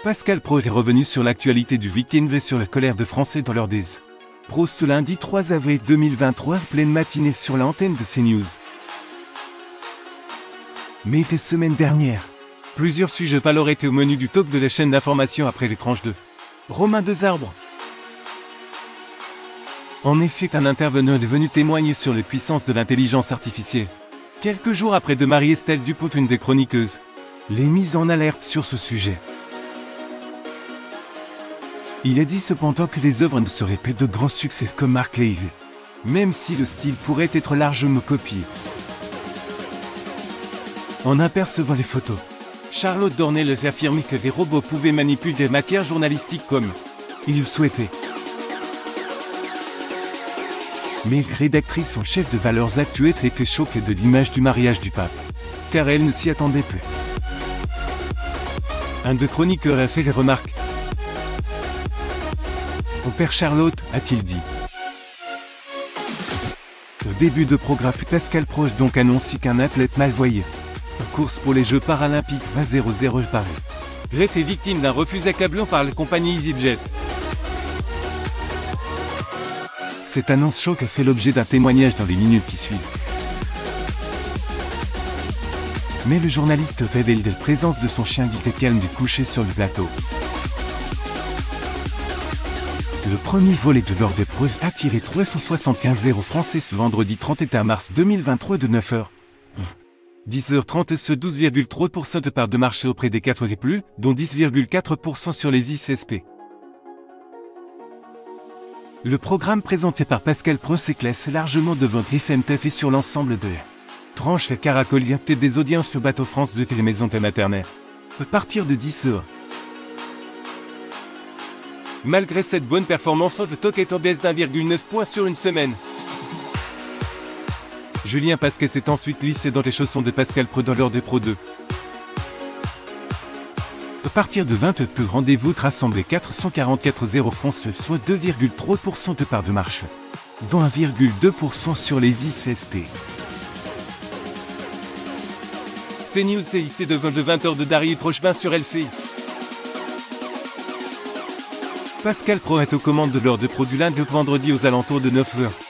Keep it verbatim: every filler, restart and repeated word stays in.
Pascal Praud est revenu sur l'actualité du week-end et sur la colère de Français dans leur dés. Praud ce lundi trois avril deux mille vingt-trois, pleine matinée sur l'antenne de CNews. Mais des semaines dernières, plusieurs sujets valeurs étaient au menu du top de la chaîne d'information après les tranches de Romain Desarbres. En effet, un intervenant est venu témoigner sur les puissances de l'intelligence artificielle. Quelques jours après de Marie-Estelle Dupont, une des chroniqueuses, les mises en alerte sur ce sujet. Il a dit cependant que les œuvres ne seraient pas de grands succès comme Marc Levy, même si le style pourrait être largement copié. En apercevant les photos, Charlotte Dornel a affirmé que les robots pouvaient manipuler des matières journalistiques comme ils le souhaitaient. Mais la rédactrice en chef de Valeurs Actuelles était choquée de l'image du mariage du pape, car elle ne s'y attendait pas. Un de chroniqueurs a fait les remarques. Au père Charlotte, a-t-il dit. Au début de programme, Pascal Praud donc annonce qu'un athlète malvoyé, en course pour les Jeux paralympiques vingt zéro zéro Paris, Grete est victime d'un refus accablant par la compagnie EasyJet. Cette annonce choc a fait l'objet d'un témoignage dans les minutes qui suivent. Mais le journaliste révèle la présence de son chien Guy calme du coucher sur le plateau. Le premier volet de l'Or des Preuves a tiré trois cent soixante-quinze euros français ce vendredi trente et un mars deux mille vingt-trois de neuf heures. dix heures trente ce douze virgule trois pour cent de part de marché auprès des quatre et plus, dont dix virgule quatre pour cent sur les I C S P. Le programme présenté par Pascal Praud s'éclasse largement devant F M T V et sur l'ensemble de tranche la caracoliate des audiences le bateau France de Télémaison et Maternelle. À partir de dix heures. Malgré cette bonne performance, le T O C est en baisse d'un virgule neuf point sur une semaine. Julien Pasquet s'est ensuite glissé dans les chaussons de Pascal Praud dans l'Or des Pro deux. À partir de vingt heures, rendez-vous rassemblé quatre cent quarante-quatre euros français, soit deux virgule trois pour cent de part de marché, dont un virgule deux pour cent sur les I C S P. CNews C I C de vingt heures de Dari Prochebin sur L C I. Pascal Praud est aux commandes de l'Or des Pro du lundi au vendredi aux alentours de neuf heures.